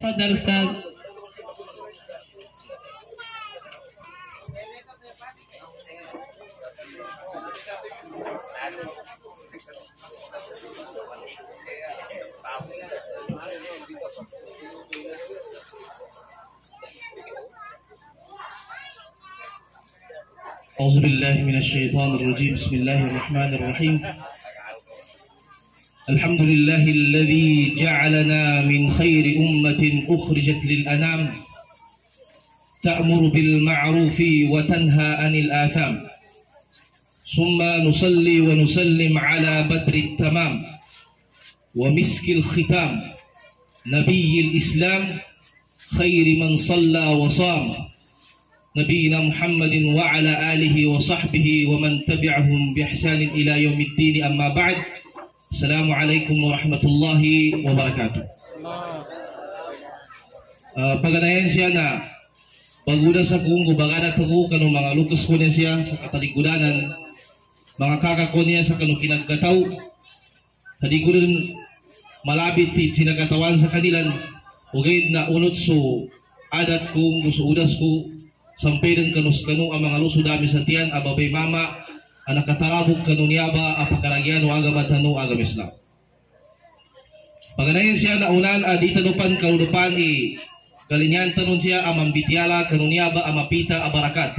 تفضل أستاذ. أعوذ بالله من الشيطان الرجيم. بسم الله الرحمن الرحيم. الحمد لله الذي جعلنا من خير أمة أخرجت للأنام تأمر بالمعروف وتنهى عن الآثام، ثم نصلي ونسلم على بدر التمام ومسك الختام نبي الإسلام خير من صلى وصام، نبينا محمد وعلى آله وصحبه ومن تبعهم بإحسان إلى يوم الدين. أما بعد، Assalamualaikum warahmatullahi wabarakatuh. Paganayan siya na paguda sa kung gubagana tago kanong mga lukas ko niya siya sa kataligudanan, mga kakako niya sa kanong kinagkataw, hadi ko rin malabit sinagatawan sa kanilan, ugay na unot so adat kong gusto udas ko, sampedan kanus kanong ang mga luso dami sa tiyan, ababay mama, anak katarabog kanuniyaba apakaragyan o agam at hanu agam Islam. Paganayin siya na unan di tanupan kaulupan kalinyan tanun siya amambitiala kanuniyaba amapita abarakat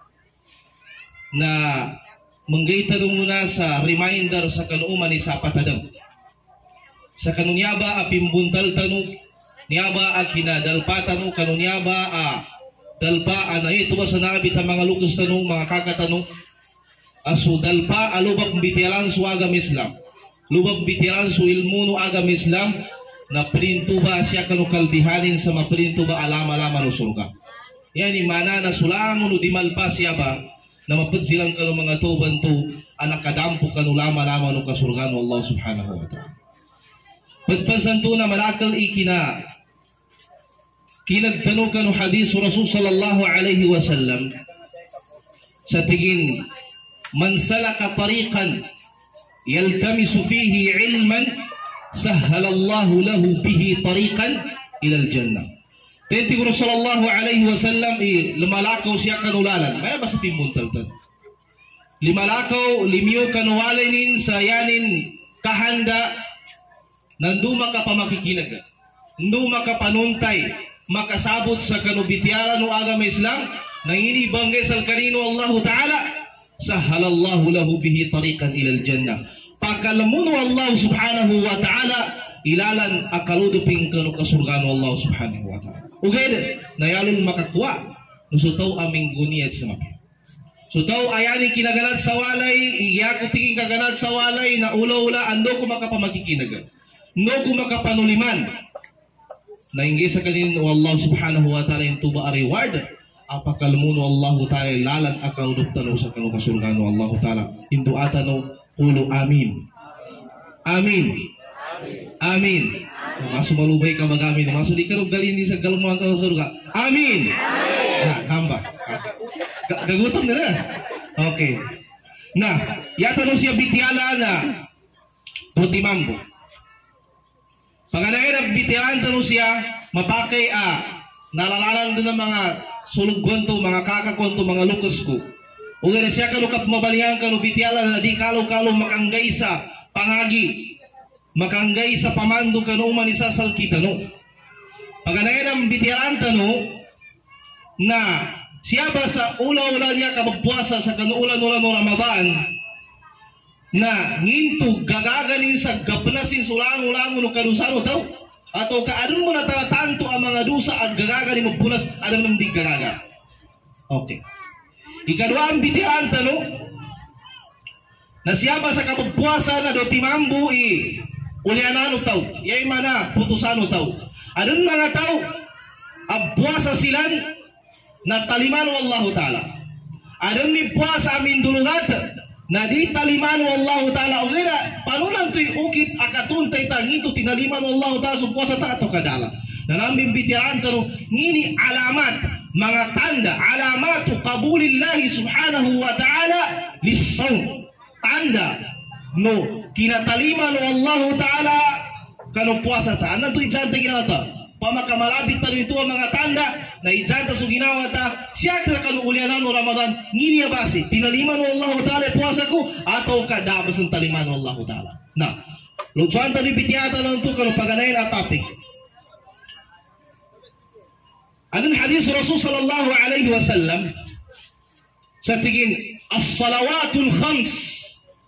na manggay tanong muna sa reminder sa kanuuman ni sapatadam sa kanuniyaba apimbuntal tanong niyaba akinadalpa tanong kanuniyaba dalpa ito ba sa nabi ta mga lukas tanong mga kakatanong asudal pa alubab bitialan su agam Islam, lubab bitialan su ilmu nu agam Islam, na perintu ba siya kanu kalbihanin sa maperintu ba alama-alama no surga. Yani mana na sulang nu dimalpa siya ba na mapud silang kanu mga tuban tu anak kadampu kanu lama-lama no kasurga no Allah subhanahu wa ta'ala. Pagpansanto na malakal ikina kinagtanong kanu hadis Rasul sallallahu alaihi wasallam sa tingin man salaka tariqan yaltamisu fihi ilman sahhalallahu lahu bihi tariqan ila al-jannah. Tenti Rasulullah alaihi wasallam lumalakaw siya kanulalan. May basta timuntaltan. Limalakaw limiyo kanuwalainin sa yanin kahanda nandu makapamakikinaga. Nandu makapanuntay makasabot sa kanubitialan o agama Islam nangini banggay sa kanino Allah Ta'ala sahhalallahu lahu bihi tariqan ilal jannah. Pakalamun Allah subhanahu wa ta'ala ilalan akaluduping kanu kasurgan Allah subhanahu wa ta'ala. Ugay nayalun makakwa nusutaw aming guniat sa mapi. Sutaw ayani kinaganat sa walay iyaku tingin kaganat sa walay na ula-ula ando ko makapamagkikinaga. No ko makapanuliman. Naingi sa kanin Allah subhanahu wa ta'ala intuba a reward. Apakalamuno Allah Ta'ala lalan akaudop tano sa kanu kasurgano Allah Ta'ala indu atano qulu amin amin amin masu malubay ka magamin masu di karog galini sa galmuan ka surga amin hamba gagutom na okay na yata no siya bitiala na putimambo paganayan bitialan tano siya mapakay nalalalan din ng mga sulog kwento, mga kakakwento, mga lukas ko. O gana siya kalukap mabalihan ka no bitiala na di kalo-kalo makanggay sa pangagi, makanggay sa pamando ka no manisasal kita no. Paganayan ang bitialan tano na siya ba sa ula-ula niya kabagpuasa sa kanuulan-ulan no Ramadan na nginto gagaganin sa gapnasin sulang-ulang no kanusano tao. Atau kaadun mo na tanto ang mga dusa at gagaga ni magpunas alam ng di gagaga. Okay. Ikadwa ang bitihan tano na siya ba sa kapagpuasa na do timambu ulianano tao. Yay mana putusano tao. Adun mga tao abpuasa silan na talimano Allah Ta'ala. Adun mi puasa amin dulugat na di talimano Allah Ta'ala o gina panunan to'y ukit akatuntay ta ngito tinalimano Allah Ta'ala supuasa ta ato kadala nanambing bitiran tano ngini alamat mga tanda alamatu qabulillahi subhanahu wa ta'ala lissawm tanda no kinataliman Allah Ta'ala kanu puasa ta anan to'y janta ginata pamakamalapit talo ito ang mga tanda na ijanta sa ginawa ta siya kanu ulianan no Ramadan ngini abasi tinaliman mo Allah Ta'ala puasa ko atau kadabas ng taliman mo Allah Ta'ala na lutuan tali bitiyata lang ito kanu paganayin at topic anong hadis Rasul sallallahu alaihi wasallam sa tingin as-salawatul khams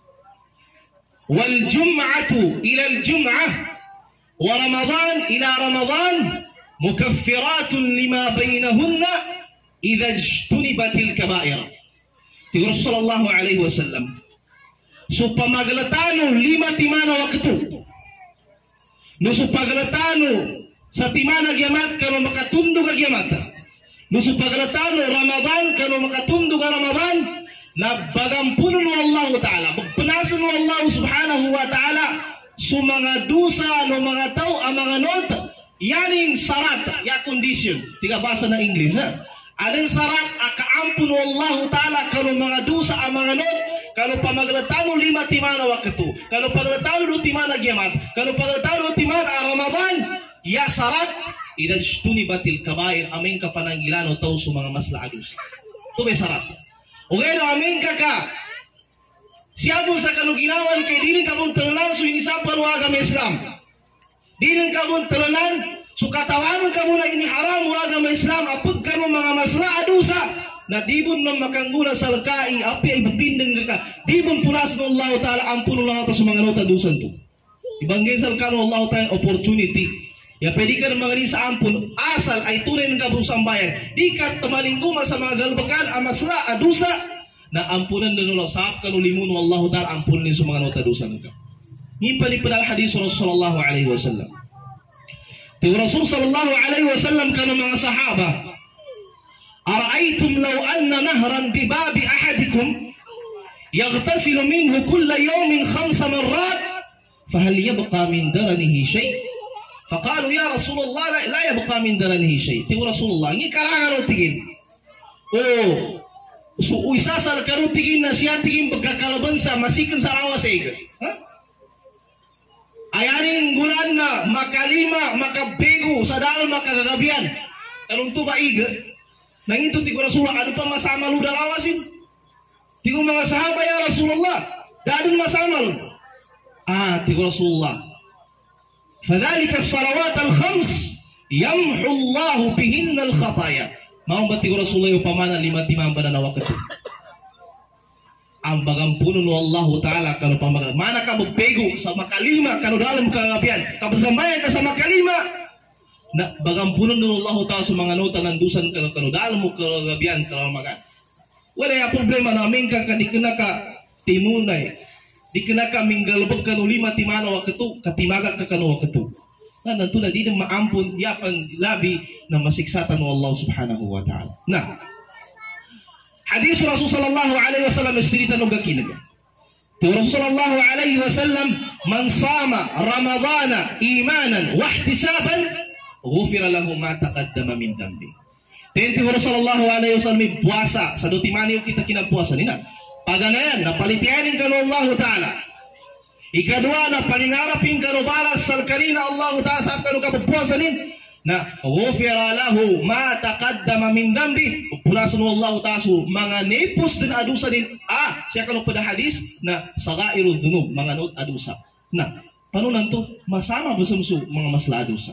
wal jum'atu ila al-jum'ah wa ramadan ila ramadan mukaffiratun lima bainahunna idha ijtunibatil kaba'ir. Ti Rasul sallallahu alaihi wasallam so pamaglatano 5 timana waktu no so paglatano sa timana giyamat kano makatundog giyamat no so paglatano Ramadan kano makatundog Ramadan na bagampunon wa Allah Ta'ala magpanasan wa Allah subhanahu wa ta'ala so mga dusa no mga tao ang mga not yaning sarat ya condition tiga basa na English ha anong sarat akaampun wa Allah Ta'ala kano mga dusa ang mga not kano pamaglatano 5 timana waktu kano paglatano 2 timana giyamat kano paglatano 2 timana Ramadan ya sarat idha ijtunibatil kabair amin ka pananggilan o tao sa mga maslaadus ito may sarat o gano amin ka siya mo sa kanuginawan kay di rin ka mong talanan so inisapan waga may Islam di rin ka mong talanan so katawanan ka muna iniharam waga may Islam apod ka mong mga maslaadusa na di mo nang makangguna sa lakai api ay bapindang ka di mo punas ng Allah Ta'ala ampun Allah Ta'ala sa mga notadusan to ibanggin sa kano Allah Ta'ala opportunity ya pwede ka na mga sa ampun asal ay tunay ng kabong sambayan di ka tamalinguma sa mga galbakan amasla adusa na ampunan na nula saap ka nulimun wallahu ta'ala ampunan sa mga notadusan ka ngipani pa ang hadis Rasulullah sallallahu alaihi wasallam ti Rasul sallallahu alaihi wasallam ka ng mga sahaba ara'aytum law anna nahran bi babi ahadikum yaghtasilu minhu kulla yawmin 5 marrat fahal yabqa min daranihi shay' فقالوا يا رسول الله لا يبقى من درنه شيء. Tiyo Rasulullah, ngi kalangan o tingin. So uisasal karo tingin na siya tingin pagkakalaban sa masikan sa rawa sa iga. Ayanin gulan na makalima, makabego sa dalam makagagabian. Anong tuba iga? Nang ito tiyo Rasulullah, ano pa masama lo dalawasin? Tiyo mga sahaba ya Rasulullah, dadun masama lo. Tiyo Rasulullah. فذلك الصلوات الخمس يمحو الله بهن الخطايا mau bati Rasulullah upamana 5 timang na waktu ang bagampunon ng Allah Ta'ala kanu pamagal mana ka magpego sa makalima kanu dalam kagabian kapasambayan ka sa makalima na bagampunon ng Allah Ta'ala sa mga nota ng dusan kanu dalam kagabian kalamagan wala ya problema namin ka kadikena ka timunay di kena kami galbag kanu 5 timana waktu katimaga ka kanu waktu na nanto na di na maampun yapan labi na masiksatan ng Allah subhanahu wa ta'ala na hadis Rasul sallallahu alaihi wasallam istirita nung gakinaga to Rasul sallallahu alaihi wasallam man sama ramadana imanan wa ihtisaban ghufira lahu ma taqaddama min dambi tenti Rasul sallallahu alaihi wasallam puasa sa dutimani kita kinapuasa nina paganayan na palitianin ka ng Allah Ta'ala ikadwa na paningarapin ka ng balas sa kanina Allah Ta'ala sa ka ng kapagpuasanin na ghufira lahu ma taqaddama min dambi pulasan ng Allah Ta'ala so mga nepos din adusa din siya ka ng padahadis na sagairu dhunub mga not adusa na panunan to masama basamso mga masla adusa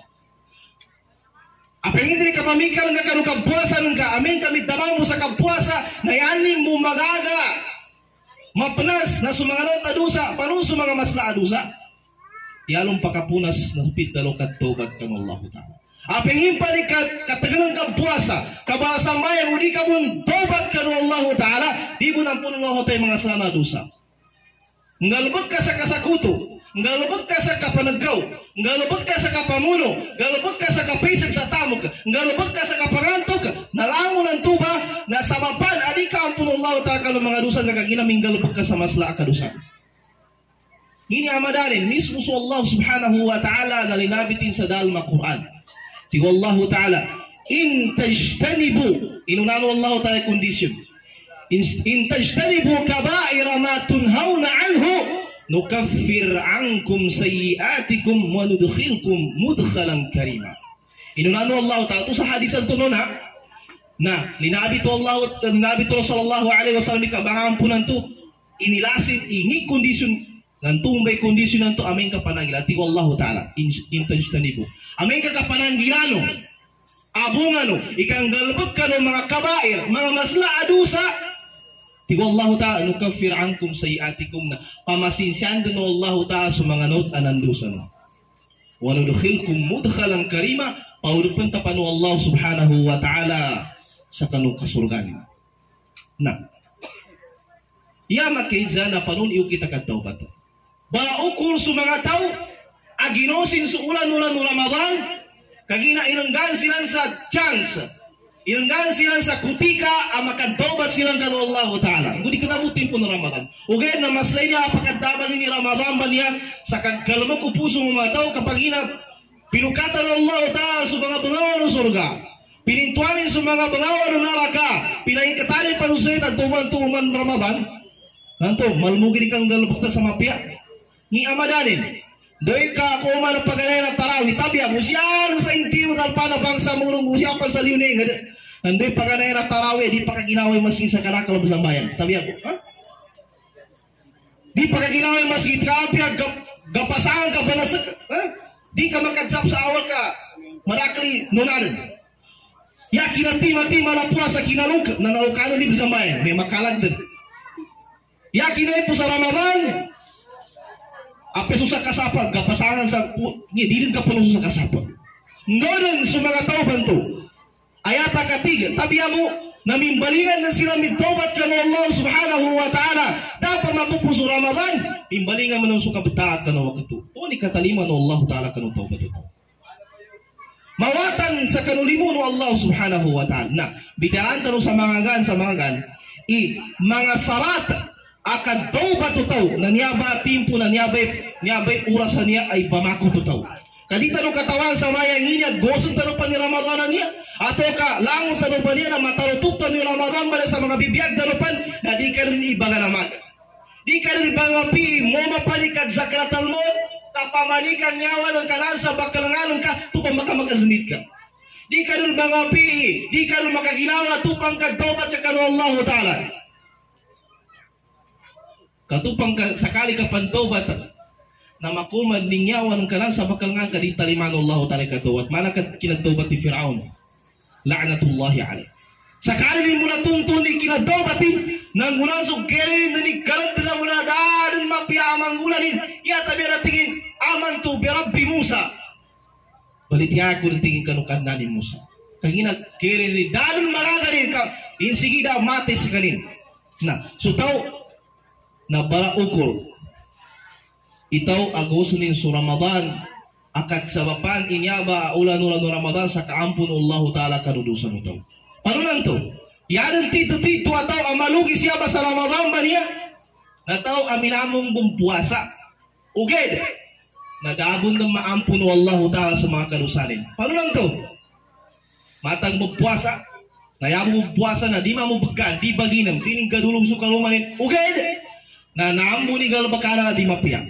apeng hindi ka pamikal nga ka ng kapuasan ka amin kami damang mo sa kapuasa na yanin mo magaga mapenas na sumangarot adusa paano sumanga masla adusa yalong pakapunas na supit dalokat tobat kan Allah Ta'ala apeng impani katagalan ka puasa kabasambayan udi ka mun tobat kan Allah Ta'ala di mo nampunan Allah tayo mga sana adusa ngalubag ka sa kasakuto ngalubag ka sa kapanagaw ngalubag ka sa kapamuno ngalubag ka sa kapisag sa tamok ngalubag ka sa kapangantok nalangon ang tuba na sa mapan adi ka ampun Allah Ta'ala mga dusa nga kaginaming ngalubag ka sa masla kadusa ini amadarin mismo sa Allah subhanahu wa ta'ala na linabitin sa dalma Quran tigo Allah Ta'ala in tajtanibu inunano Allah Ta'ala condition in tajtanibu kaba'ira ma tunhawna anhu nukaffir ankum sayyiatikum wa nudkhilkum mudkhalan karima Inunano Allah Ta'ala to sa hadisan to na linabi to sallallahu alaihi wasallam kabangampunan to inilasin ingi kondisyon nantumbay kondisyon nanto aming kapananggilan ti Allah Ta'ala intention nibo aming kapananggilano abungano ikang galbot kano mga kabair mga masla adusa ti Allah Ta'ala nukaffir ankum sayiatikum na pamasinsian din Allah Ta'ala sa mga not anandusa no wa nudkhilkum mudkhalan karima paudupan tapano Allah subhanahu wa ta'ala sa kanong kasurgan. Na, iya makidza na panon iyo kita katawbat. Baukul sa mga tao, aginosin sa ulan-ulan ng Ramadan, kagina inanggan silang sa chance, inanggan silang sa kutika, makatawbat silang kanong Allah ta'ala. Hindi ka nabutin po ng Ramadan. Ugay na maslay niya apakadabang ni Ramadan ba niya sa kagkalamang kupuso mga tao kapag pinukatan ng Allah Ta'ala sa mga bangawan ng surga. Pinintuanin sa mga bangawan ng naraka. Pinahingkatanin pa sa ito tuman Ramadan. Nanto, malmugin kang galabukta sa mapya. Ni amadanin. Doy ka ako man ang paganay na tarawih. Tabiya, musyan sa intiyo ng panabang sa murong musya pa sa liuning. Andoy paganay na tarawih. Di pa kaginaway maskin sa karakal sa bayan. Tabiya ko, ha? Di pa kaginaway maskin kapya. Gapasangan ka banasag. Ha? Di ka makadsap sa awal ka marakli nunanan. Ya kinati-mati malapua sa kinaluk na naukanan di bisambayan. May makalag din. Ya kinay po sa Ramadan. Apeso sa kasapa. Kapasangan sa di din ka puno sa kasapa. Nodan sa mga tauban to. Ayata katiga. Tabiya mo namimbalingan na sila mitawbat ka ng Allah subhanahu wa ta'ala. Dapat mapupuso Ramadan. Imbalingan mo ng sukabitaat ka ng wakatu. O ni katalima ng Allah ta'ala ka ng tawbat ito. Mawatan sa kanulimo ng Allah subhanahu wa ta'ala. Na, bitaran tanong sa mga gan, mga sarat akad tawbat ito na niyaba timpo na niyabay urasan niya ay bamako ito. Kadi tanong katawan sa mayang niya, gosan tanong pa ni Ramadan niya, ato ka, langon tanong pa niya na matarututan ni Ramadan ba sa mga bibiyag tanong pa na di ka rin ibaga naman. Di ka rin ibangapi, mo mapanikad sa karatalmon, kapamanikang nyawa ng kanan sa bakalanganon ka, tupang makamagasunit ka. Di ka rin ibangapi, di ka rin makaginawa, tupang kagtawbat ka kano Allah Ta'ala. Katupang sakali ka pantawbat, na makumad ningyawan ng kanan sa bakalangan ka, di taliman Allah Ta'ala katawat. Mana ka kinatawbat ni Fir'aun. La'natullahi alaih. Sakali mo na tuntun ni kinadawatin nang munasog kere ni kalat na muna dan mapiamang ulanin ya tabi tingin aman tu bi Rabbi Musa balit ya ko tingin kanukan ni Musa kagina kere ni dan maragarin ka insigida matis kanin na so tau na bara ukol itaw agosunin su Ramadan akat sabapan inyaba ulan-ulan Ramadan sa kaampun Allah Ta'ala kadudusan itaw. Paano lang to? Yan tito-tito ataw amalugi siya ba sa Ramadan ba niya? Nataw aminamong bumpuasa. Uged. Nagabon ng maampun ng Allah Ta'ala sa mga kalusanin. Paano lang to? Matang bumpuasa. Nayamo bumpuasa na di mamubagkan, di baginam, tining kadulong sukalumanin. Uged. Na naamu ni galbakana na di mapiyak.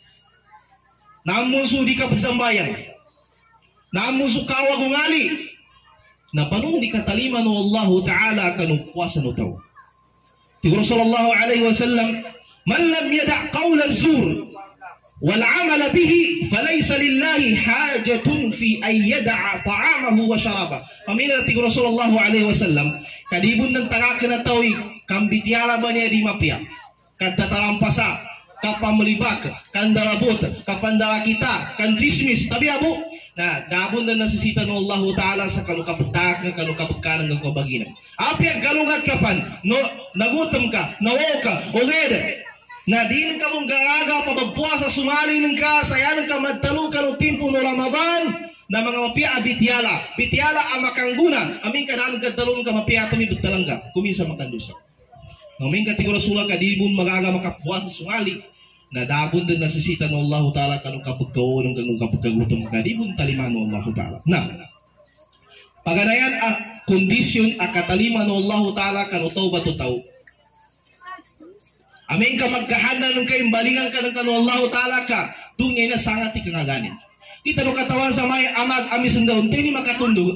Naamu su di ka pagsambayan. Naamu su kawagungali. Na panong di katalima no Allah Ta'ala kanong puwasa no tao. Tiguro sallallahu alaihi wasallam, man lam yada' qawla zur wal amala bihi falaysa lillahi hajatun fi an yada'a ta'amahu wa syaraba. Pamina tiguro sallallahu alaihi wasallam, kadibun ng tagakan na tao'y kambitiara ba niya di mapya, kadtatalampasa, kapamulibak, kandalabot, kapandala kita, kanchismis, tabi abo, na dabon na nasisita ng Allah Ta'ala sa kalukaputak ng kalukaputkanan ng kabaginan. Api ang kalugat kapan, no, nagutom ka, nawo ka, o gede, na din ka mong garaga, pabagpuasa, sumali ng ka, sayanan ka, magtalo ka ng timpo ng Ramadan, na mga mapia bitiala, bitiala ang makangguna, aming kanaan kadalong ka mapia, tami bitalang ka, kuminsa makandusa. Ngamin katiguro sula ka, di mo magaga makapuasa, sumali, na dabon din nasisita ng Allah Ta'ala kanong kapagkaon ng kanong kapagkagutom ka di mo taliman ng Allah Ta'ala na paganayan kondisyon katalima ng Allah Ta'ala kanong tawbat o tao aming ka magkahanda ng kaimbalingan ka ng kanong Allah Ta'ala ka tungay na sangat ikangaganin Kita no katawan sa may amag amis daw ni makatundog.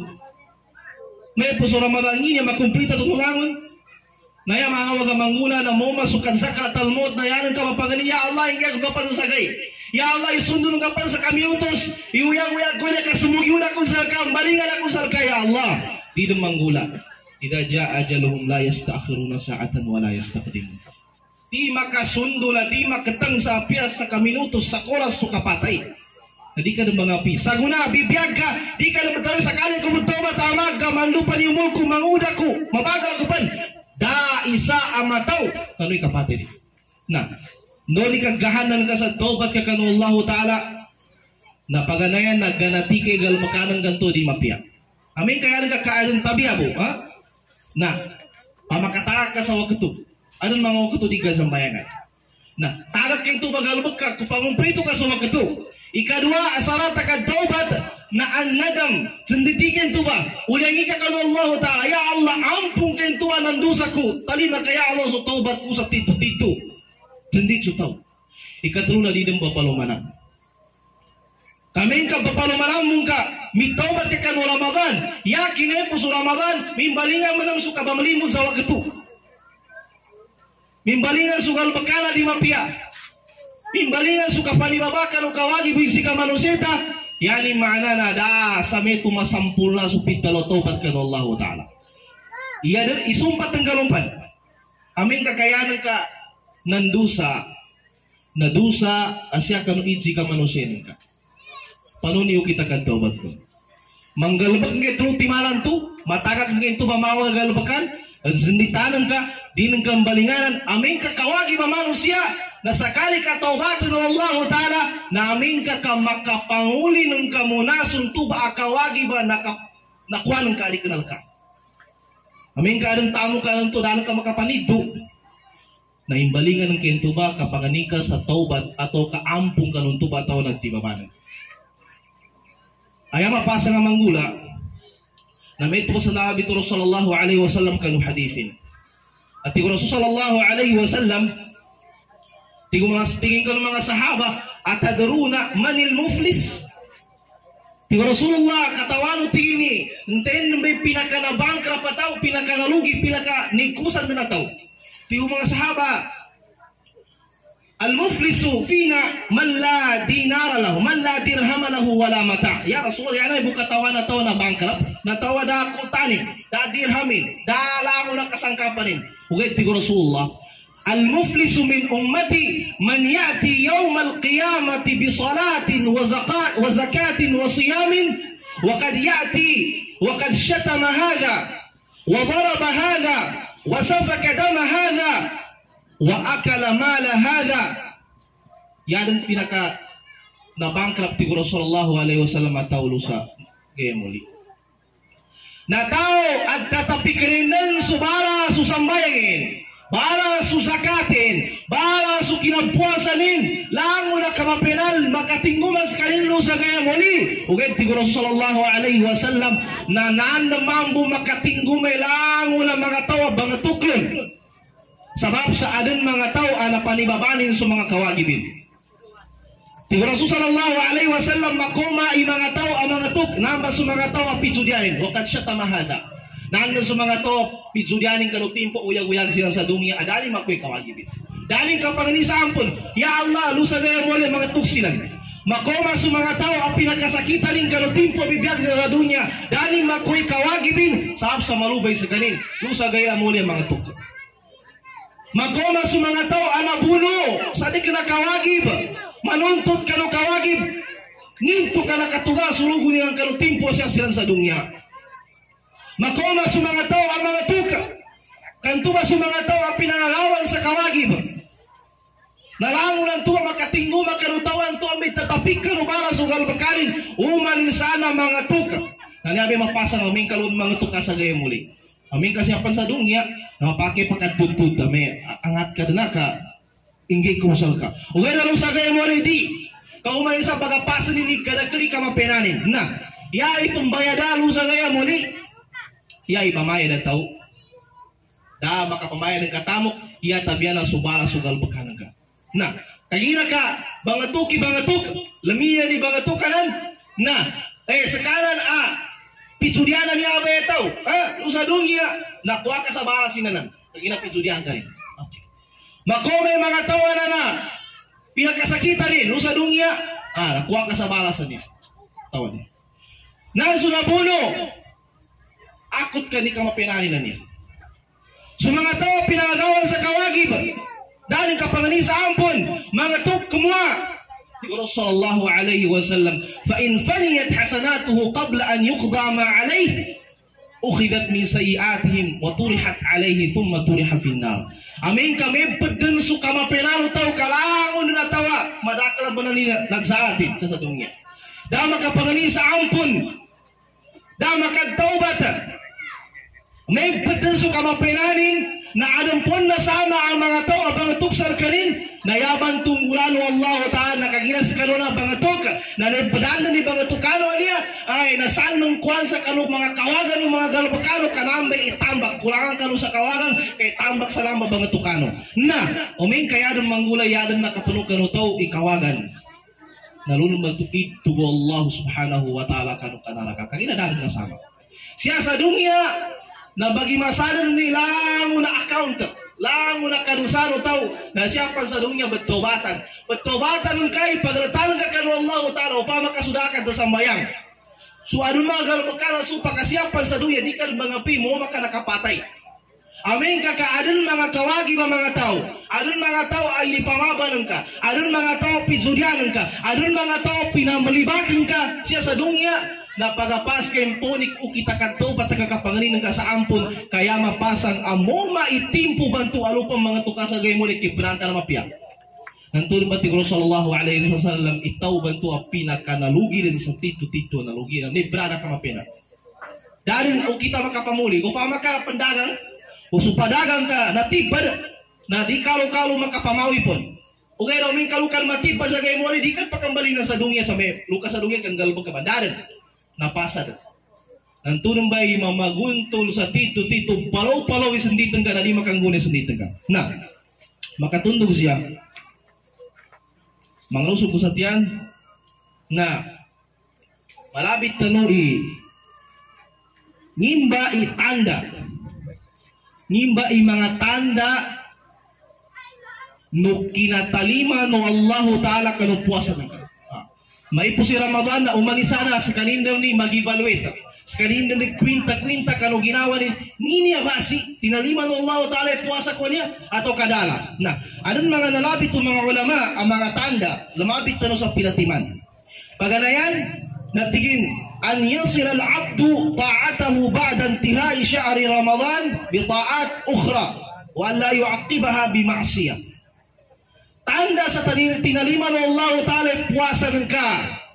May puso Ramadan ini makumplita tutulangon. Naya mahawag ang manguna na mo masukan sa katalmot na yan ang kamapagani. Ya Allah, ingay ko kapan sa gay. Ya Allah, isundun ng kapan sa kamiyutos. Iuyag-uyag ko na kasumugiw na kung sa kambalingan na kung sa ka. Ya Allah, di na manggula. Ida ja'a ajaluhum la yasta'khiruna sa'atan wa la yastaqdimun. Di makasundo na di makatang sa apiyas sa kaminutos sa oras so kapatay. Di ka ng mga pi. Saguna, bibiyag ka. Di ka na matawag sa kanin kumutoba tamag ka. Manlupan yung mo kung manguda ko. Mabagal ko pan. Da isa ang mataw. Kano'y kapatid. Na, doon ikagahanan ka sa tobat ka kanu Allah Ta'ala. Na paganayan na ganati kay galmakanang ganto di mapiya. Amin kaya nga kaayon tabiya mo. Ha? Na, pamakataak ka sa wakatu. Anong mga wakatu di ka sa bayangan? Na, tagak kayong tubagalbag ka. Kupangumprito ka sa wakatu. Ikadua, asarata ka taubat na an-nadam. Senditikin tuba. Ulangi ka kanu Allah Ta'ala. Ya Allah, ampung kayo tuwa ng dosa ko. Talima kaya Allah so taubat ko sa tito-tito. Sendit so tau. Ikatulong na di ng bapalumanan. Kami ka bapalumanan mong ka. Mitaubat ka kanu Ramadan. Yakin ay po sa Ramadan. Mimbalingan manang suka bamalimod sa wakatu. Mimbalingan sugal bakala di mapia. Mimbalingan suka panibabakan o kawagi buisi ka manuseta. Yani maana na da sa may tumasampul na supitalo taubat ka ng Allah Ta'ala. Iya din isumpat ng galumpan. Aming kakayanan ka nandusa. Nadusa asya ka no itsi ka manusen ka. Panuniyo kita ka taubat ko. Manggalbag nga ito timalan to. Matagak nga ito mamawag galbakan. At senditanan ka. Di ng kambalinganan. Aming kakawagi mamanusia. Na sakali ka taubatan ng Allah Ta'ala, na amin ka makapanguli ng kamunasun to ba akawagi ba nakuha ng kalikanal ka. Amin ka rin tamo ka ng to, dahil ka makapanito. Na imbalingan ng kento ba kapangani ka sa taubat ato kaampong ka ng to ba tao nagtibabanan. Ay mapasa nga manggula, na may ito sa Nabi sallallahu alaihi wasallam kanu hadithin. At ito Rasul sallallahu alaihi wasallam, tingin ko ng mga sahaba, atadruna manil muflis. Tigo Rasulullah, katawano tingini, nten may pinakanabangkra pa tao, pinakanalugi, pinakanikusan na tao. Tigo mga sahaba, al-muflisu fina man la dinara lahu, man la dirhama lahu wala mata. Ya Rasulullah, yan ay bukatawa na tao na bangkrap, na tawa da kutanin, da dirhamin, da lango na kasangkapanin. Ugay, tigo Rasulullah, المفلس من أمتي من يأتي يوم القيامة بصلاة وزكاة وصيام وقد يأتي وقد شتم هذا وضرب هذا وسفك دم هذا وأكل مال هذا. Yan pinaka na bankrupt ti Rasulullah alaihi wasallam atau lusa gaya muli. Na tao at tatapikrinan subara susambayangin. Para susakatin, para su kinapwasanin, lang na kamapenal, makatingumas kanino sa kaya muli. Ugay ti Rasulullah alaihi wasallam, na naan na mambu makatingumay lang na mga tawa mga tuklon. Sabab sa adan mga tao na panibabanin sa mga kawagibin. Ti Rasulullah alaihi wasallam, makuma i mga tao ang mga tuk, namba sa mga tao pitsudianin, wakat siya tamahada. Nandun sa mga to, pitsudyanin ka no timpo, uyag-uyag silang sa dunya, adali makoy kawagibit. Daling ka pang nisampon, ya Allah, lusa gaya mo lang mga tuksilan. Makoma sa mga tao, ang pinakasakita rin ka no timpo, bibiyag sa dunya, daling makoy kawagibin, saab sa malubay sa ganin, lusa gaya mo lang mga tuk. Makoma sa mga tao, anabuno, sa di ka nakawagib, manuntot ka no kawagib, ninto ka nakatuga, sulugo nilang ka no timpo siya silang sa dunya. Makoma sa mga tao ang mga tuka. Kantuba sa mga tao ang pinangalawan sa kawagib. Nalango lang tuwa makatinggo makarutawan tuwa may tatapik ka no para sugal bakarin. Umanin sana mga tuka. Nanabi mapasa ng aming kalun mga tuka sa gaya muli. Aming kasiyapan sa dunya, nakapake pagkatpuntut. May angat ka na ka. Ingay kumusal ka. Ugay na rin sa gaya muli di. Kaumanin sa pagkapasan ni kadakli ka mapenanin. Na, yay pambayadalo sa gaya muli. Iya ipamaya ng tao. Da makapamaya ng katamok, iya tabiya na subala sugal pagkanang ka. Na, kagina ka, bangatuk, lamiya ni bangatukanan, Nah, sekarang picudianan niya abetaw. Usadungi nakuha ka sa balasin na Kagina picudian ka rin. Okay. Makomay mga tawa na pinagkasakita rin. Usadungi nakuha ka sa balasan niya. Tawa niya. Nasunabuno, akot ka ni kamapinani na niya. So mga tawa pinagagawan sa kawagib. Dahil kapangani sa ampon, mga tuk kumuha. Rasul sallallahu alaihi wasallam, fa in faniyat hasanatuhu qabla an yuqda ma alaihi, ukhidat min sayiatihim wa turihat alaihi thumma turiha fin nar. Amin kami pedden su kama penalo tau kalangon na tawa madakala banani nagsaatin sa dunya. Dama kapangani sa ampun, dama kagtaubatan. May pedden su kama penanin na adampon na sana ang mga tao abang tuksar ka rin na yaban tunggulan Allah ta'ala nakaginas ka na bang tuk na nagpadaan ni bang tukano niya ay nasaan ng kuwan sa kanong mga kawagan ng mga galapakano kanambay itambak kulangan kanu sa kawagan kay tambak sa lamba bang tukano na uming kayadan manggulay yadan na kapuno kanu tao ikawagan nalulong magtukid tugo Allah subhanahu wa ta'ala kanu kanalaka kagina dahil na sama siya sa dunya na bagi masalan ni lango na account, lango na kanusano tao na siya pang sa dunya betobatan ng kay paglatanan ka kanu Allah ta'ala upama kasudakan sa sambayang. So anong mga galapakana so pagkasiyapan sa dunya di ka mga pi mo maka nakapatay. Amin kakaadan mga kawagi mga tao. Adun mga tao ay ipamabanan ka. Adun mga tao pizurianan ka. Adun mga tao pinamalibakan ka siya sa dunya. Na pagapas kayong punik ukita kanto patagakapanganin ng kasaampon kaya mapasang amo maitimpo bantu alupang mga tukasa gay mo kibran ka na mapiyak. Nantulong ba tigro sallallahu alaihi wasallam itaw bantu ang pinakanalugi rin sa tito-tito nalugi na librana ka mapina. Dahil ukita makapamuli kung pa makapandagang o supadagang ka natibad na di kalo-kalo makapamawi po. O kaya daw may kalukan matibad sa gay mo di ka pakambalingan sa dunya sa may luka sa dunya kang galbag kabandaran. Napasad. Nantunong ba mamaguntol sa tito-tito palaw-palaw isenditan ka na di makangguna isenditan ka. Na, makatundog siya. Manglusog ko sa tiyan na malabit tanoi ngimba tanda. Ngimba mga tanda no kinatalima no Allah Ta'ala kanupuasan ka. May po si Ramadan na umanisana sa kanindang ni mag-evaluate. Sa kanindang ni kwinta-kwinta kano ginawa ni niya basi, tinaliman ng Allah Ta'ala puwasa ko niya ato kadala. Na, anong mga nalabit o mga ulama, ang mga tanda, lumabit na sa pinatiman. Paganayan, natigin, an yasil al-abdu ta'atahu ba'da intihai sya'ri Ramadan bi ta'at ukhra wa la yu'aqibaha bi ma'siyah. Tanda sa tinaliman ng Allah Ta'ala puwasa ng ka.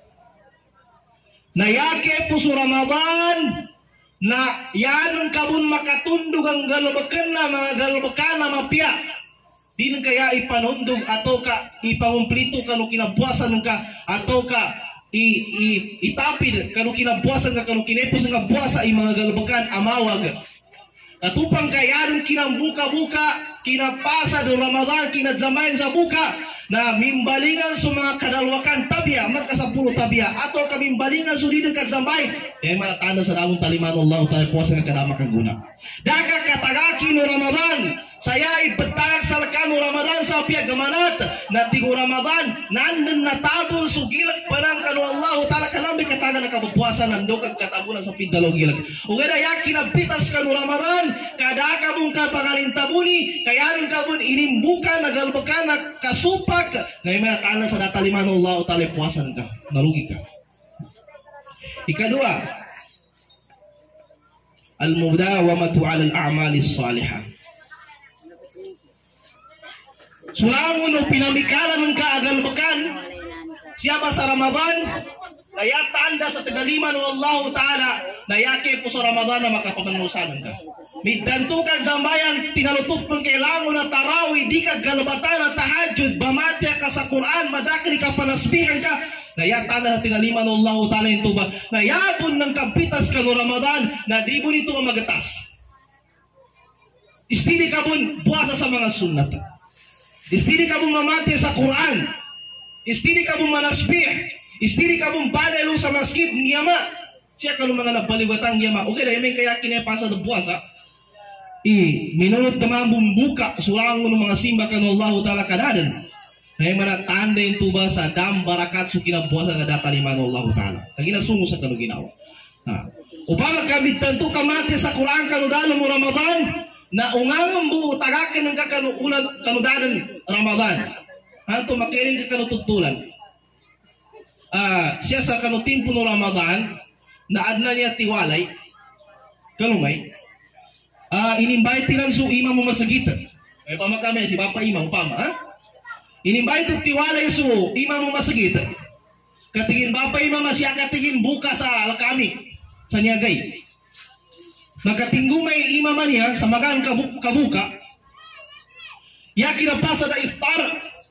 Nayake po sa Ramadan na yan ang kabun makatundog ang galabakan na mga galabakan na mapya. Di nang kaya ipanundog ato ka ipangumplito kanu kinabuasan ng ka ato ka itapid kanu kinabuasan ka kanu kinepos nga buasa ay mga galabakan amawag. Natupang kayaron kinambuka-buka kinapasa do Ramadan kinadzamayan sa buka na mimbalingan sa mga kadalwakan tabia magkasapulo tabia ato kamimbalingan sulidan kadzambay manatanda sa damong taliman Allah tayo puasa nga kadama kaguna daka katagaki no Ramadan saya ibetag sa lakano Ramadan sa piag gamanat na tigo Ramadan nandun natabon sugilak parang kanu Allah Ta'ala kanambi kataga na kabupuasa nando kag katabunan sa pindalaw gilag o gaya yakin nabitas kanu Ramadan kadaka mong kapangalintabuni kayarin kabun inimbuka nagalbakan na kasupak ngayon manatanda sa dataliman Allah Ta'ala puasan ka nalugi ka. Ikadua al-mudawamatu 'ala al-a'mali as-salihah. Sulangon o pinamikalan ng kaagalbakan siya ba sa Ramadan kaya tanda sa tinaliman ng Allah Ta'ala na yake po sa Ramadan na makapamangusanan ka midantukan sa bayan tinalutok mong kailangan na tarawi di ka galbatan na tahajud bamatya ka sa Quran madakil ka panasbihan ka na tanda sa tinaliman ng Allah Ta'ala yung tuba na yapon ng kapitas ka no Ramadan na di mo nito magatas istili ka bun puasa sa mga sunnat. Istili ka mong mamati sa Quran. Istili ka mong manasbih. Istiri kabong panay lo sa masjid ngiyama. Siya kalau mga napaliwatang ngiyama. Okay na may kayakin na pasa ng puasa. Minunod naman bumbuka sulang ng mga simba kanu Allah Ta'ala kanadan. Na mana tanda yung tuba sa dam barakat su kinabuasa nga dataliman Allah Ta'ala. Kaginasungo sa kanu ginawa. Upama kami tentu kamati sa Quran kanu dalam Ramadan na ungang bu tagakin ng kanu ulan kanu dadan Ramadan. Hanto makiring ka kanu tutulan. Siya sa kanu timpo no Ramadan na adna niya tiwalay kalumay. Inimbay tinan su imam mo masagitan. Ay pamakami si Bapa Imam upama, inimbay tu tiwalay su imam mo masagitan. Katingin Bapa Imam siya katingin buka sa kami sa niyagay. Nakatinggo may imaman niya sa magan kabuka. Ya kinapasa da iftar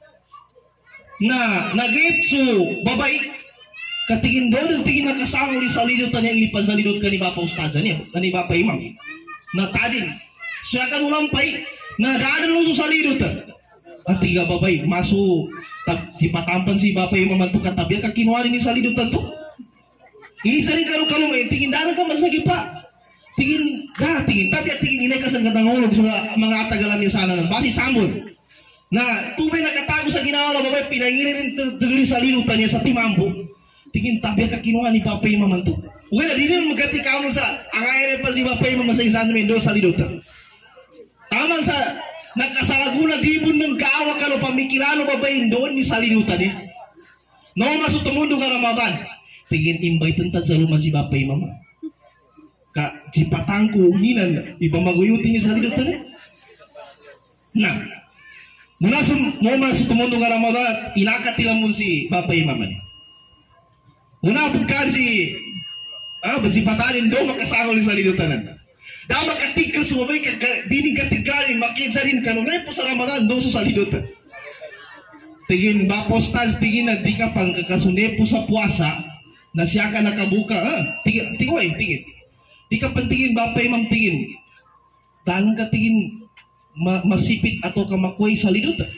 na nagit su babay. Katingin doon tingin nakasangol sa lidutan niya inipansalidot ka ni Bapa Ustadza niya, ni Bapa Imam. Na tadin siya kan ulampay na daanan mo sa lidutan. At tiga babay masu sipatampan si Bapa Imam to katabi ka kinuha ni sa lidutan to. Ini sari karo may tingin daanan ka masagi pa. Tingin tapi tingin inay ka sa katangulog sa mga tagalam niya sana ng basi sambon. Na tubay nakatago sa ginawa na babay pinangirin tuloy sa lidutan niya sa timambo. Tingin tabi ka kinuha ni Bapa Imam to. Uy na din magati ka mo sa angay pa si Bapa Imam sa San Mendoza sa lidutan. Tama sa nakasalaguna dibon ng kaawa ka no pamikirano babay doon ni sa lidutan eh. No masuk tumundo ka Ramadan. Tingin invite tentang sa luman si Bapa Imam. Ka cipatangku hinan ipamaguyutin niya sa lidutan eh. Nah, mula mo masuk tumundo ka Ramadan, inakat tilang mo si Bapa Imam eh. Una pagkaan si bersipatanin do makasangol sa lidutan. Da makatikal sumabay dining katigalin makinsa din kanunay po sa Ramadan do sa lidutan. Tingin Bapa Ustadz tingin na di ka pang kakasunepo sa puasa na siya ka nakabuka. Tingin. Di ka pantingin Bapa Imam tingin. Tanong ka tingin masipit atau ka makuhay sa lidutan.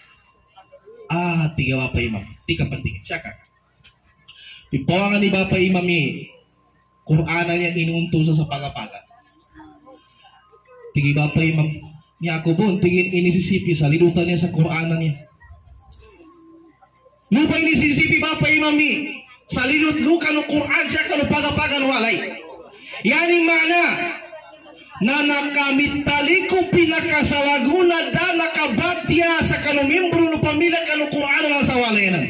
Tiga Bapa Imam. Di ka pantingin. Siya ka. Ipawangan ni Bapa Imam Qur'an niya inunto sa pagapaga. Tigi Bapa Imam niya ako bon, tingin inisisipi sa lidutan niya sa Qur'an niya. Lupa inisisipi Bapa Imam sa lidut luka no Qur'an siya ka no pagapaga no walay. Yani mana na nakamitaliku pinakasawaguna da nakabatya sa kanumimbro no pamilya ka no Qur'an lang sa walay na.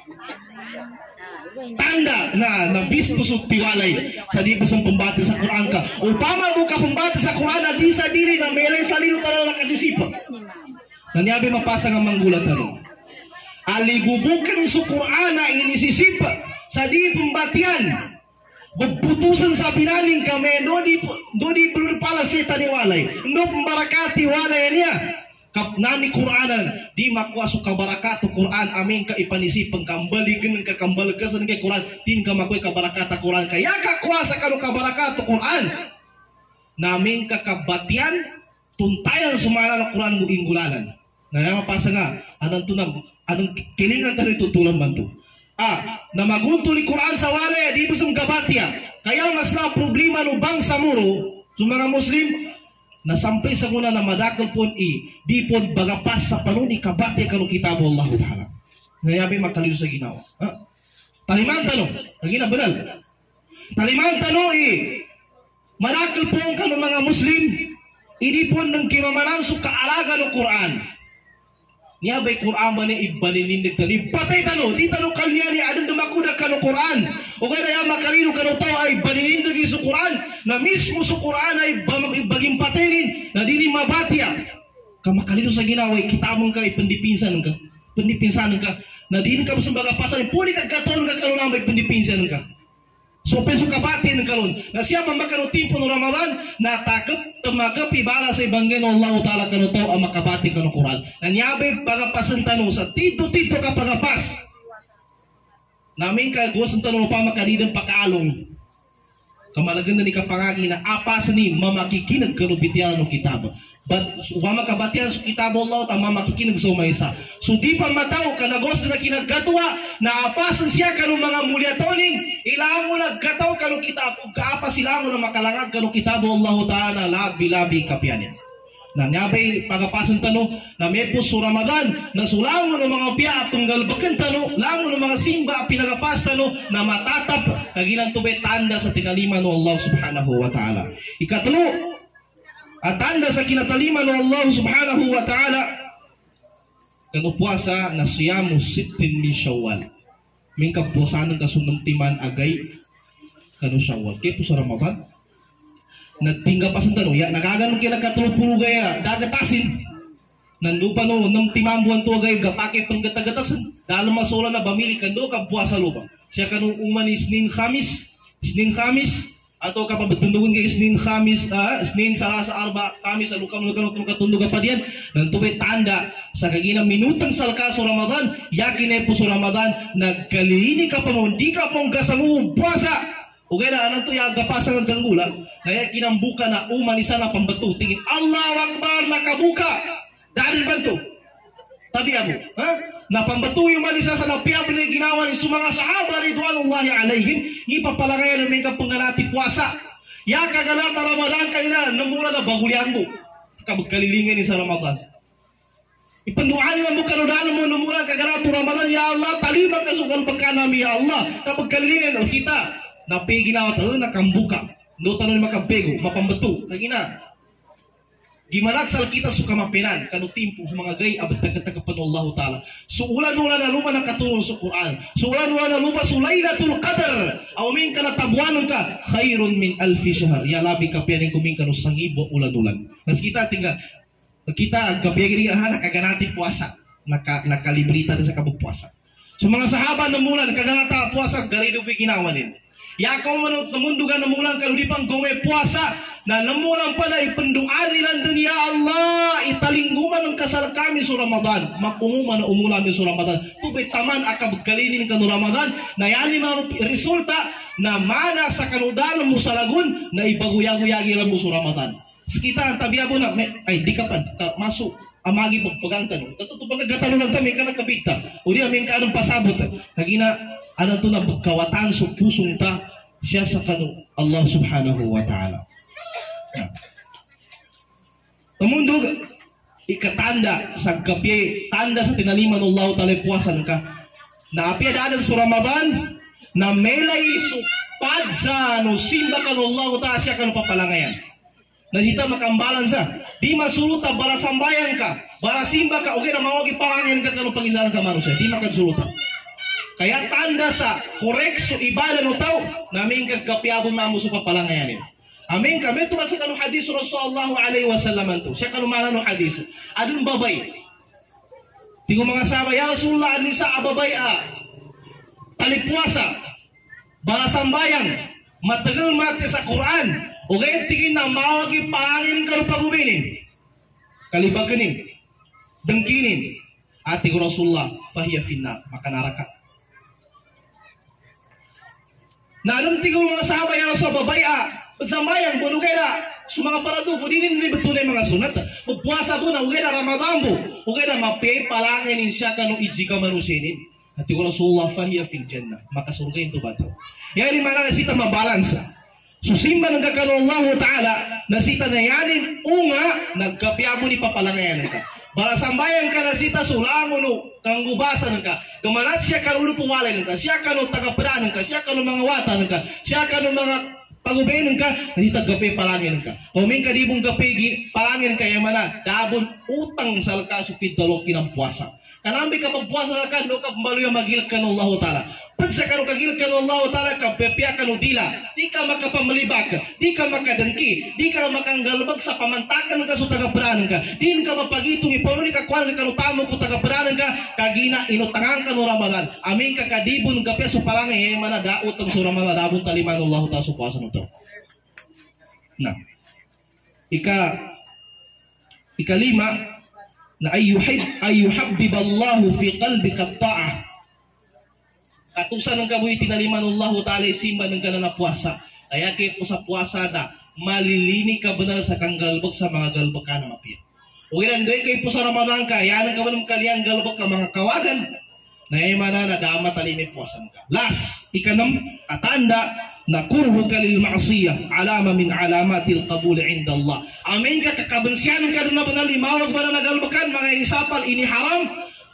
Tanda na nabisto sa tiwalay sa di pa sa pambati sa Quran ka. Upama mo ka pambati sa Quran na di sa dili na may sa lido talaga nakasisipa. Nanyabi mapasa nga manggulat ano. Aligubukan sa Quran na inisisipa sa di pambatian. Bagputusan sa binaning kami do di perlu pala seta ni walay. No pembarakati walay niya. Kapnani Quranan di makuasu kabarakato Quran amin ka ipanisipang kambaligan ng kakambalagan ng Quran tin ka makuay kabarakata Quran kaya ka kuasa ka ng kabarakato Quran namin kakabatian tuntayan sumana ng Quran mo ingulanan na mapasa nga anong kilingan tayo tutulan man to na maguntuli Quran sa wala di busong kabatia kaya mas na problema no bangsa muro sa mga Muslim na sampay sa muna na madakal pon di pon bagapas sa panuni kabate kanu kitabo Allah Ta'ala. Ngayabi makalilo sa ginawa. Taliman tanong, lagi na banal. Taliman tanong madakal pon kanu mga Muslim idi pon ng kimamanan su kaalaga ng Quran. Niya bay Quran ba ni ibalinin nagtali patay tano di tano kanya ni adang dumakuda kanu Quran o kaya ya makalino kanu tao ay balinin nagi su Quran na mismo su Quran ay baging patayin na dini mabatya ka makalino sa ginawa kitamon ka ipendipinsan ka na dini ka sa baga pasan puri ka katon ka kanu na may pendipinsan ka. So peso kabati ng kalon na siya mamakano timpo ng Ramadan na takap tumakap ibala sa ibangin Allah Ta'ala kanu tao ang makabati kanu Quran na niyabe pagapasan tanong sa tito ka pagapas namin ka guwasan tanong pa makadidang pakaalong kamalagan na ni kapangagi na apas ni mamakikinag kanu bityan ng kitab Umama kabatian sa kitab Allah tama makikinig sa umaysa. So di pa mataw kanagos na kinaggatwa na apasan siya kanong mga mulyatoning ilang mo naggataw kanong kitab ug kaapa sila mo na makalangag kanong kitab Allah Ta'ala labi kapianin. Na nyabay pagapasan tano na mepos sa Ramadan na sulango ng mga piya panggalbakan tano lango ng mga simba pinagapas tano na matatap kaginang tubay tanda sa tinaliman ng Allah Subhanahu wa Ta'ala. Ikatlo at tanda sa kinataliman ng Allah Subhanahu wa Ta'ala kanu puasa na siyamu sittin min Syawal. Mingkap puasa ng kasunamtiman agay kanu Syawal. Kaya po sa Ramadan nagtingga pasan tanong ya nagaganong kinagkatulog gaya dagatasin nandupa no nang timambuan to agay gapake panggatagatasan dalam masula na bamili kando ka puasa lupa siya kanong uman Isnin Khamis atau kapag betundungan kay Isnin Khamis, Isnin Salasa Arba Khamis alukam katundog pa diyan nang tubay tanda sa kaginang minutang salka sa Ramadan yakin po sa Ramadan nagkalini ka pa mo hindi ka pong kasamu puasa ugay na anang to yagapasang ang ganggula kaya kinambuka na umanisa na pambatu tingin Allahu Akbar nakabuka dahil bantu tabi ako na pambatu yung manisa sa napiyab na ginawa ni mga sahaba ridwanullahi alaihim ipapalangayan ng mga pangalati puasa ya kaganata Ramadan kanina namura na bagulyan mo kabagkalilingin ni sa Ramadan ipanduan mo kanudanan mo namura kaganata Ramadan ya Allah talibang kasugal pagkanami ya Allah kabagkalilingin kita napi ginawa tayo nakambuka no tanong makabego mapambatu kagina gimanat sal kita suka mapenan kanu timpo sa mga gay abad tagapano Allah Ta'ala so ulan na lupa ng katulong sa Quran so ulan na lupa sa Laylatul Qadr awamin ka na tabuanan ka khairun min alfi shahr ya labi kapianin kumin kanu sangibo ulan nas kita tinggal kita kapianin nakaganati puasa nakalibrita sa kabugpuasa so mga sahaba na mula nakaganata puasa garido ginawa din Yakaw manot namundugan na mulang kaludipang gome puasa na namulang pala ipenduan nilang dunia Allah italingguman ng kasal kami sa Ramadan mapumuman na umulan sa Ramadan tubay taman akabot kalinin kanu Ramadan na yani mga resulta na mana sa kanudalan mo sa lagun na ibaguyag-uyagi lang mo sa Ramadan sekita ang tabiabo na ay di kapan masuk amagi pagpagang tanong katutupang nagkatanong ng tamin ka nagkabita o di amin ka anong pasabot kagina ano to na pagkawatan sa pusong ta siya sa kanu Allah Subhanahu wa Ta'ala namundog ikatanda sa kapi tanda sa tinaliman ng Allah Ta'ala puwasan ka na apiadadan sa Ramadan na melay supad sa no simba ka ng Allah Ta'ala siya kanu papalangayan na sita makambalan sa di masuluta bara sambayan ka bara simba ka okay na mawagi parangin ka kanu pangisaran ka manusia di makasuluta kaya tanda sa korekso ibadah no tao namin kagkapiabong namo sa papalangayanin amin kami ito sa kanong hadis Rasulullah alaihi wasallam to siya kanong mana no hadis adun babay tingo mga sama ya Rasulullah anisa ababay talipuasa balasambayang matagal mati sa Quran okay tingin na mawagi panginin kanong pagubinin kalibaganin dengkinin ati ko Rasulullah fahiya finna makanaraka na anong tingong mga sahabay ang sa babaya pagsambayang bunugay na sa mga parado kung di nila betunay mga sunat magpuasa ko na ugay na Ramadan mo ugay na mapay palangin siya kanong ijika manusinin at yung Rasulullah fahiya fil jannah makasurgay ito ba ito yan yung mga nasita mabalansa susimba ng kakano Allah Ta'ala nasita na yanin unga nagkapiamo ni papalangayan ka balasambayan ka nasita sulangon no kang gubasan ka gamanat siya kanulo puwalay ka siya kanu tagapadanan ka siya kanu mga watan ka siya kanu mga pagubayin ka nasita gapi palangin ka kuming kadibong gapi palangin ka yamana dabon utang salka supid dalok kinang puasa kanambi ka magpuasa ka no ka maluya magilak ka ng Allah Ta'ala pagsa ka no kagilak ka ng Allah Ta'ala ka pepiya ka no dila di ka makapamalibak di ka makadangki di ka makanggalbag sa pamantakan ka sa tagaparanan ka di ka mapagitong ipaunin ka kuwan ka no tamo ko tagaparanan ka kagina inutangan ka no Ramadan amin ka kadibon gapi sa palangay mana daot ang sa Ramadan dabon taliman ng Allah Ta'ala sa puasa nito na ikalima na ayuhabbib Allah fi qalbika ta'ah katusan ng kabuhi tinaliman Allah Ta'ala simba ng kanana puasa kaya kaya po sa puasa na malilini ka benar sa kang galbak sa mga galbak ka na mapit. O ginandoy kay po sa Ramadan ka, yan ang kamanang kaliyang galbak ka mga kawagan, na mana na dama talimit puwasan ka. Last, ikanam, katanda, na kurhu ka lil ma'asiyah, alama min alamatil qabul inda Allah. Amin ka, kakabansiyan ka na banal, imawag ba na nagalbakan, mga inisapal, iniharam,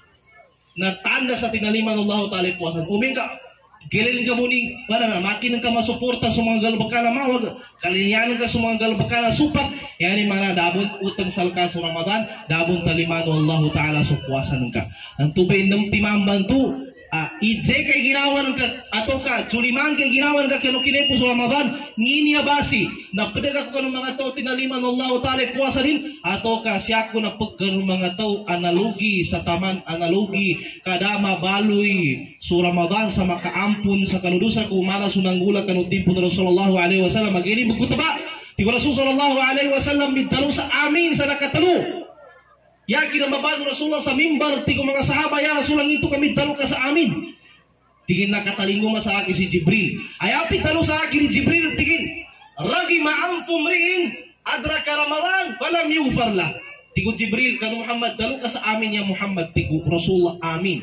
na tanda sa tinaliman Allah ta'ala puwasan. Umin ka, gilin ka muni, para na, makinan ka masuporta sa mga galbakan na mawag, kalinyanan ka sa mga galbakan na supak, yan yung mga dabon utang salka sa Ramadan, dabon taliman Allah ta'ala sa puwasan ka. Ang tubay ng timamban to, idze kay ginawa ng ato ka, suliman kay ginawa ng kano kinepo sa Ramadan, nginya basi, na padaga ko ng mga tao tinaliman Allah ta'ala puwasa din, ato ka siya ko na pagkanong mga tao analogi sa taman, analogi kadama baloy sa Ramadan sa makaampun sa kanudusa ko umala sunanggula kanutimpon na Rasulullah alaihi wasallam magini bugkutaba tigo Rasul sallallahu alaihi wasallam bintalo sa amin sa nakatalo. Yakin ang mabago Rasulullah sa mimbar, tigo mga sahaba, ya Rasulullah ito kami talo ka sa amin. Tingin na katalingo ma sa akin si Jibril. Ay apit talo sa akin ni Jibril, tingin. Ragi ma'amfum ri'in, adraka Ramadan, falam yughfar lah. Tigo Jibril, kanu Muhammad, talo ka sa amin ya Muhammad, tigo Rasulullah, amin.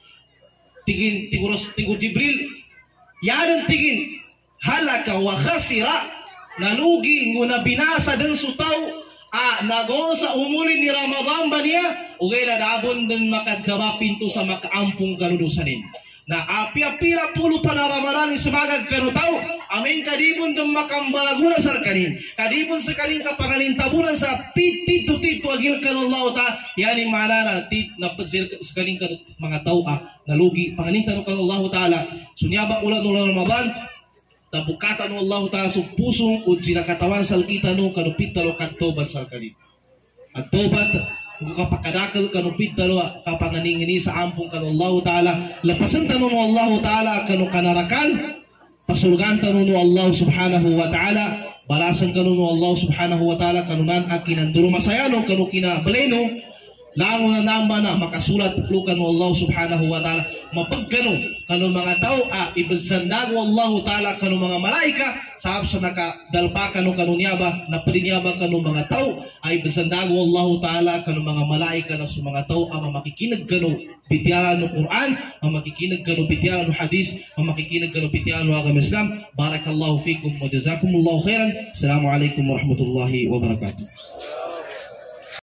Tingin, tigo Jibril, yan ang tingin. Halaka wa khasira, nalugi, nguna binasa dan sutaw, nago sa umulin ni Ramadan ba niya? Ugay na dabon din makadzara pinto sa makaampong kanudusanin. Na api-apira pulo pa na Ramadan ni semagag kanutaw, amin kadibon din makambalaguna sa kanin. Kadibon sa kanin kapanganin tabunan sa pitito-tito agil kanulaw ta, yan yung manana, na sa kanin mga tao, nalugi, panganin tanong kanulaw ta'ala. Sunyaba ulan ulan Ramadan, tabukatan ng Allah ta'ala sa pusong o sinakatawan sa kita no kanupit talo katobat sa kalit. At tobat, kung kapakadakal kanupit talo kapanganingini sa ampong kanu Allah ta'ala, lapasan tanong ng Allah ta'ala kanu kanarakan, pasulgan tanong ng Allah subhanahu wa ta'ala, balasan kanu ng Allah subhanahu wa ta'ala kanunan akinanduro masayano kanu kinabaleno, lango na namba na makasulat tuklukan mo Allah subhanahu wa ta'ala mapagkano kano mga tao ibasandago Allah ta'ala kano mga malaika sahab sa nakadalpa kano niyaba na padinyaba kano mga tao ay ibasandago Allah ta'ala kano mga malaika na sa mga tao makikinag kano bitiyalan ng Quran makikinag kano bitiyalan ng hadis makikinag kano bitiyalan ng agama Islam. Barakallahu fikum wa jazakumullahu khairan. Assalamu alaikum warahmatullahi wabarakatuh.